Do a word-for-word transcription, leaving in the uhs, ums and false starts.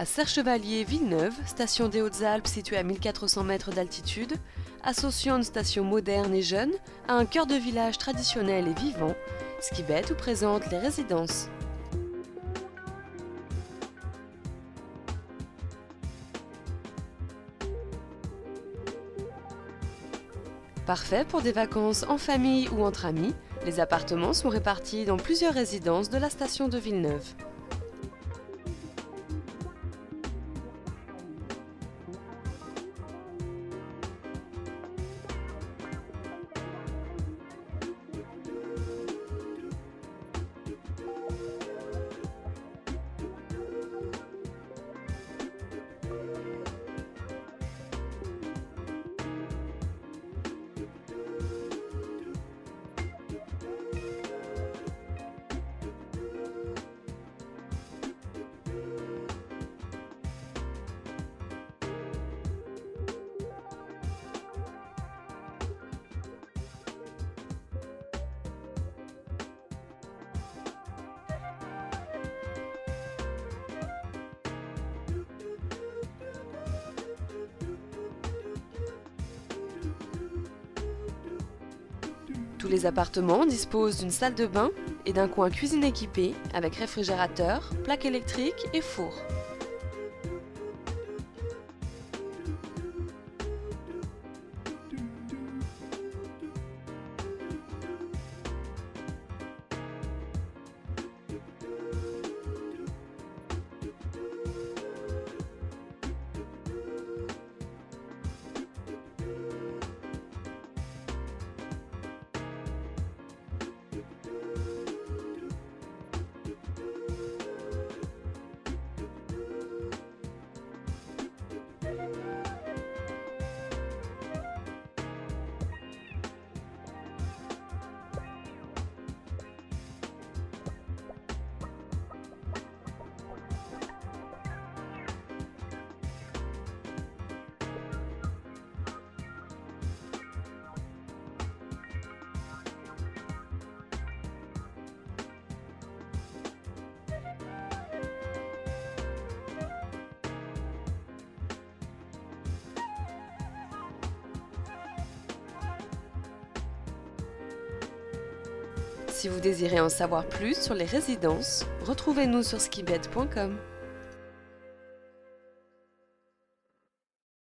À Serre-Chevalier-Villeneuve, station des Hautes-Alpes située à mille quatre cents mètres d'altitude, associant une station moderne et jeune à un cœur de village traditionnel et vivant, Skibet vous présente les résidences. Parfait pour des vacances en famille ou entre amis, les appartements sont répartis dans plusieurs résidences de la station de Villeneuve. Tous les appartements disposent d'une salle de bain et d'un coin cuisine équipé avec réfrigérateur, plaque électrique et four. Si vous désirez en savoir plus sur les résidences, retrouvez-nous sur skibet point com.